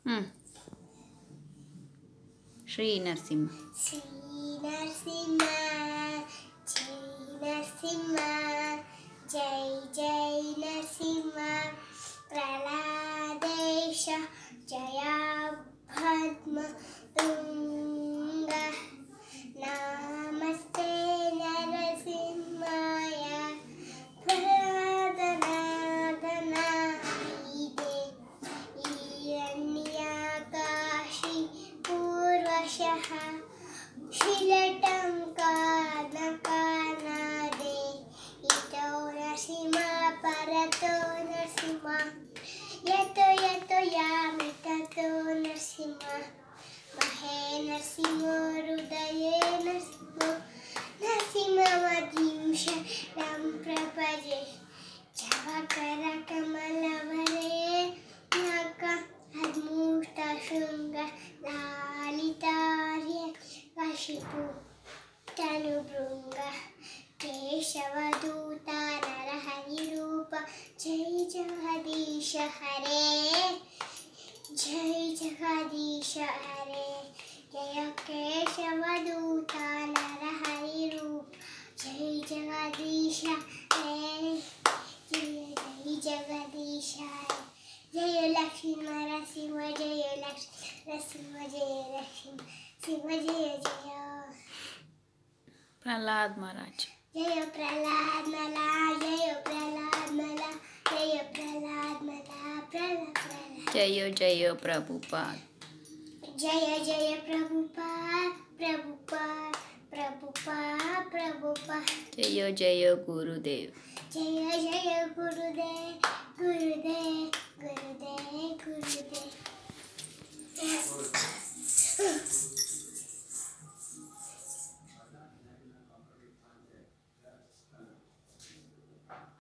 ಹ್ಞೂ ಶ್ರೀ ನರಸಿಂಹ. ಶ್ರೀ ನರಸಿಂಹ ಜೈ ನರಸಿಂಹ ಜೈ ಜೈ ನರಸಿಂಹ ಪ್ರಹ್ಲಾದೇಶ ಜಯ ಪದ್ಮ ತುಂಗ ನಮಸ್ತೆ ನರಸಿಂಹಾಯ ಪ್ರಹ್ಲಾದನಾದನಾಯಿದೆ ಹಿರಣ್ಯಕಾಶಿ ಪೂರ್ವಶಃ ಶಿಲಟಂಕಾನಕಾನಾದೆ ಇತೋ ನರಸಿಂಹ ಪರತೋ ನರಸಿಂಹ ಯತೋ ಯತೋ ಯಾಮಿ ತತೋ ನರಸಿಂಹ ಮಹೇ ನರಸಿಂಹ ಹೃದಯೇ ನರಸಿಂಹ ನರಸಿಂಹವದಿಂಶ ನಂ ಪ್ರಪಜೆ ಜವಕರ ಕಮಲವರೇ ನಕ ಅದ್ಮೂಷ್ಟ ಶೃಂಗ ಲಾಲಿತಾರ್ಯ ಕಶಿಪು ತನುಭೃಂಗ ಕೇಶವದೂತ ನರಹರಿ ರೂಪ ಜೈ ಜಗದೀಶ ಹರೇ ಜೈ ಜಗದೀಶ ಹರೇ ಜಯ ಕೇಶವದೂತ ನರಹರಿ ರೂಪ ಜೈ ಜಗದೀಶ ಹರೇ ಜಯ ಜೈ ಜಗದೀಶ ಹರೇ ಜಯ ಲಕ್ಷ್ಮೀ ನರಸಿಂಹ ಜಯ ಲಕ್ಷ್ಮೀ ನರಸಿಂಹ ಜಯ ಲಕ್ಷ್ಮೀ ಸಿಂಹ ಜಯ ಜಯ ಪ್ರಹ್ಲಾದ್ ಮಹಾರಾಜ್. ಜಯ ಪ್ರಹ್ಲಾದ್ ಮಲಾ ಜಯ ಪ್ರಹ್ಲಾದ್ ಮಲಾ ಜಯ ಪ್ರಹ್ಲಾದ್ ಮಲಾ ಪ್ರಹ್ಲಾದ್ ಜಯ ಜಯ ಪ್ರಭುಪಾದ್. ಜಯ ಜಯ ಪ್ರಭುಪಾದ್ ಪ್ರಭುಪಾದ್ ಪ್ರಭುಪಾದ್ ಪ್ರಭುಪಾದ್ ಜಯ ಜಯ ಗುರುದೇವ್. ಜಯ ಜಯ ಗುರುದೇವ್ ಗುರುದೇವ್ ಗುರುದೇವ್ ಗುರುದೇವ್